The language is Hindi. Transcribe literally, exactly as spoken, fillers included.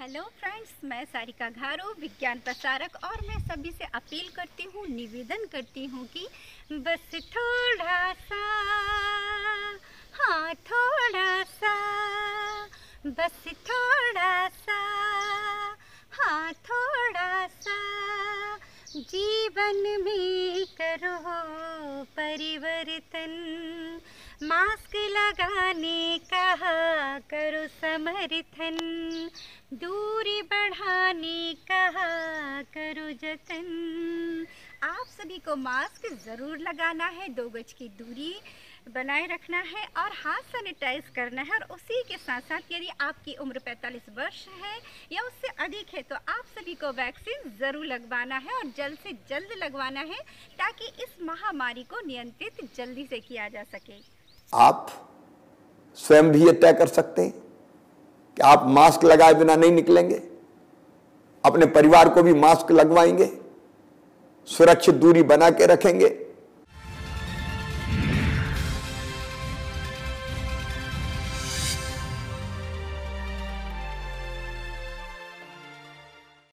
हेलो फ्रेंड्स, मैं सारिका घारो, विज्ञान प्रसारक, और मैं सभी से अपील करती हूँ, निवेदन करती हूँ कि बस थोड़ा सा, हाँ थोड़ा सा, बस थोड़ा सा, हाँ थोड़ा सा, जीवन में करो परिवर्तन। मास्क लगाने का करो समर्थन, दूरी बढ़ाने का करो जतन। आप सभी को मास्क ज़रूर लगाना है, दो गज की दूरी बनाए रखना है और हाथ सैनिटाइज करना है। और उसी के साथ साथ यदि आपकी उम्र पैंतालीस वर्ष है या उससे अधिक है तो आप सभी को वैक्सीन ज़रूर लगवाना है और जल्द से जल्द लगवाना है, ताकि इस महामारी को नियंत्रित जल्दी से किया जा सके। आप स्वयं भी ये तय कर सकते हैं कि आप मास्क लगाए बिना नहीं निकलेंगे, अपने परिवार को भी मास्क लगवाएंगे, सुरक्षित दूरी बना के रखेंगे।